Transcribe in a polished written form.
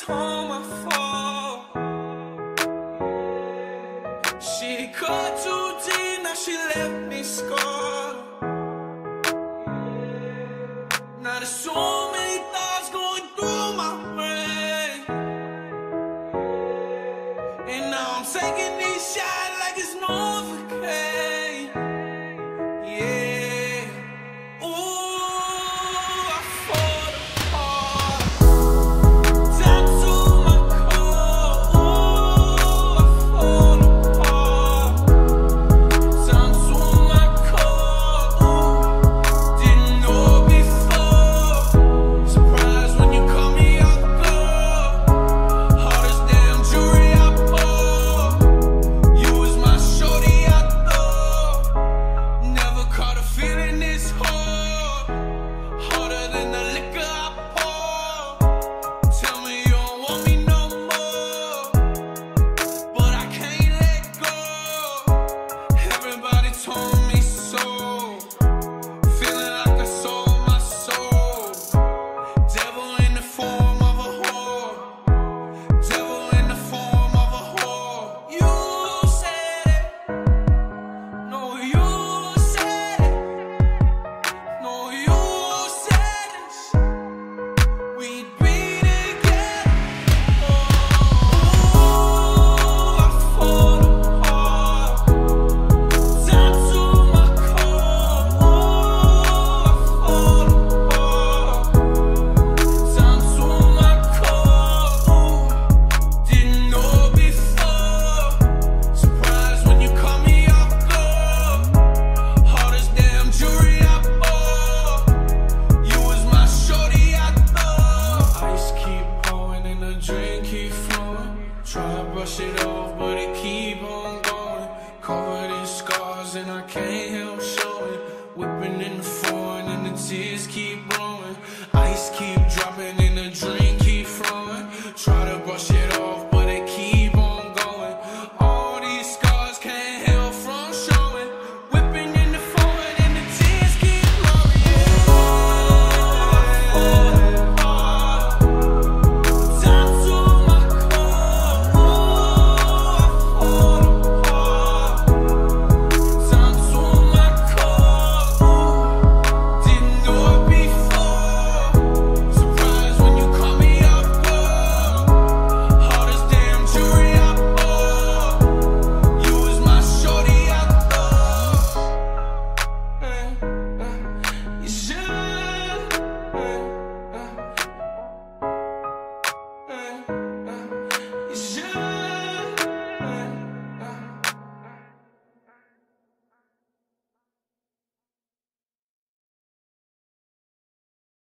time I fall. She cut too deep, now she left me scarred. Now there's so many thoughts going through my brain, and now I'm taking these shots like it's Novocaine. Yeah, ooh, I fall apart. Down to my core, ooh, I fall apart. Down to my core, ooh, didn't know before. Surprised when you call me out, girl. Hardest damn jewelry I bought. You was my shorty, I thought. Never caught a feeling this hard. Harder than the liquor I pour. Tell me you don't want me no more, but I can't let go. Everybody told me so. Feeling like I sold my soul. Devil in the form of a whore. Devil in the form of a whore. You said it. No, you said it. No, you said it. We'd be together. Ooh, I fall apart. Down to my core. Ooh, I fall apart. Down to my core. Ooh, didn't know before. Surprised when you call me off guard. Hardest damn jewelry I bought. You was my shorty, I thought. Ice keep pouring and the drink keep flowing. Try to brush it off, but it keep on going. Covered in scars and I can't help showing. Whipping in the foreign and the tears keep blowing. Ice keep dropping